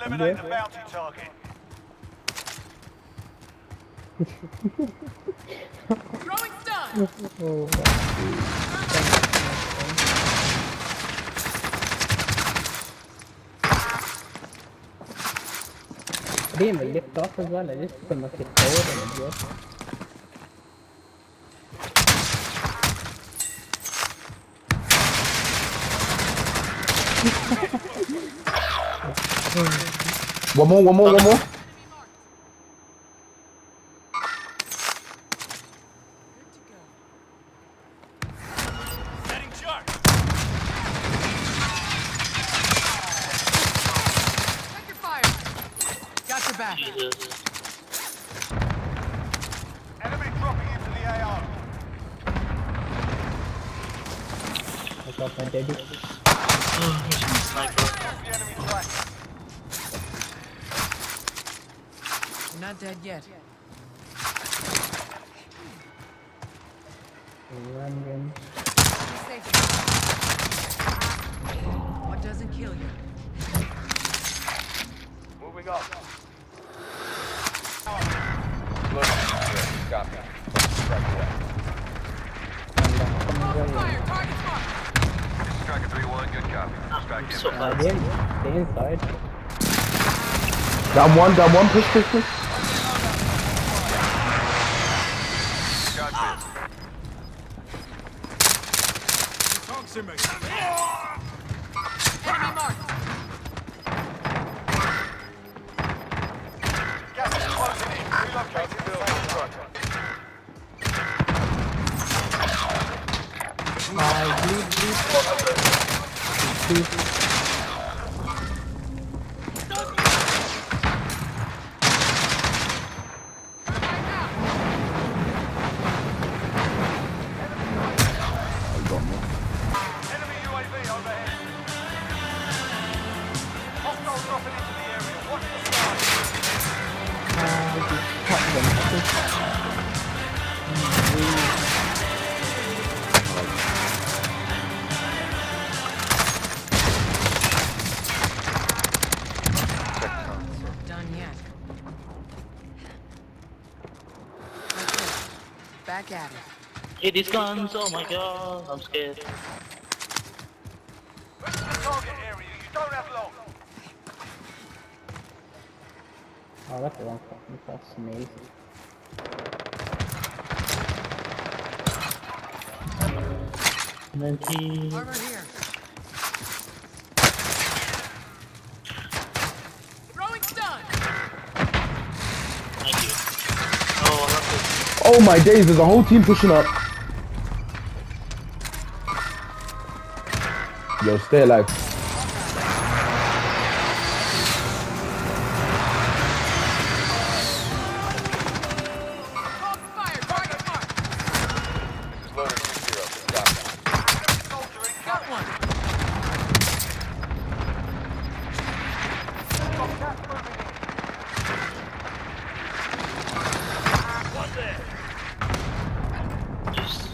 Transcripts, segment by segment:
Eliminate the bounty target. Throwing stun. Damn, it lift off as well. I just couldn't get forward and adjust. One more. Setting charge. Check your fire. Got your back. Enemy dropping into the AO. I got my daddy. The enemy track. You're not dead yet. Run. Be safe. What doesn't kill you? Moving up. Copy. Open fire. Target marked. Tracker 3-1, good copy. Back in. Stay inside. Down one, push. Got Enemy marked. Gas is closing in. Relocating the safe zone. Enemy UAV overhead. Hostiles dropping into the area. Watch the sky. Done yet. That's it. Back at it. Hey, these guns, oh my god, I'm scared. Move to the target area. You don't have long. Oh, that's the wrong fucking. That's amazing. Armor here. Throwing stun. Thank you. Oh, I love Oh my days, there's a whole team pushing up. Yo, stay alive. Open fire. Target marked. Loader 2-0. Copy. Soldier in. Got one. Got gas moving in. One there. this.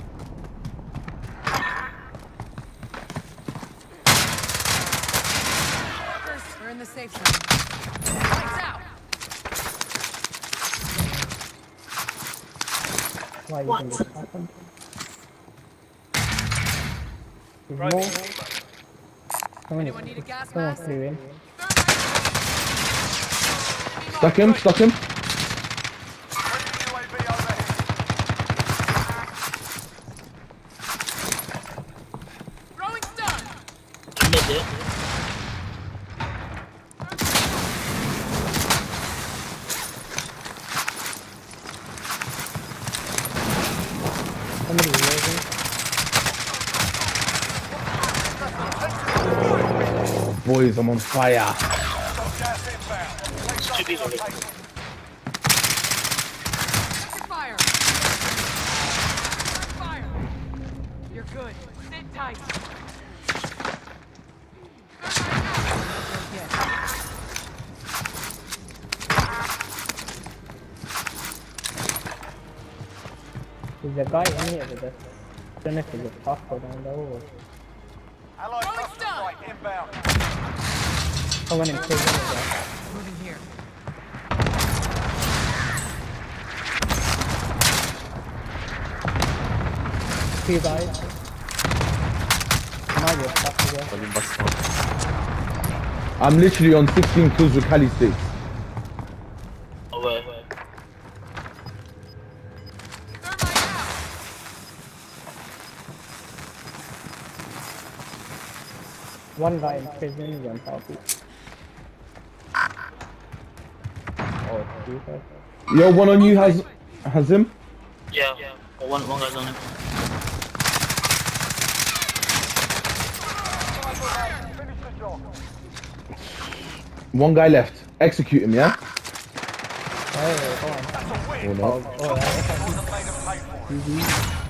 We're in the safe zone. Lights out. Why you think this happened? There's more. Anyone need a gas Someone mask? flew in. Stuck him. Friendly UAV overhead. Throwing stun. Mid there. Somebody reloading. Oh, boys, I'm on fire. Got gas inbound. Take Should be shots. ready. Fire. Fire. You're good. Sit tight. There's a guy in here with us. I don't know if he's a top or down there or Allied cluster strike inbound. someone in prison as well. 2 guys. Might get stuck again. Alayım basma. I'm literally on 16 kills with Cali sticks. Away. One guy in prison, one southeast. Oh, Jesus. Yo, one on you has him. Yeah. One guy's on him. Finish the job. One guy left. Execute him, yeah? Hey, come on. That's a win. Or not. Oh, yeah. More than made them pay for it.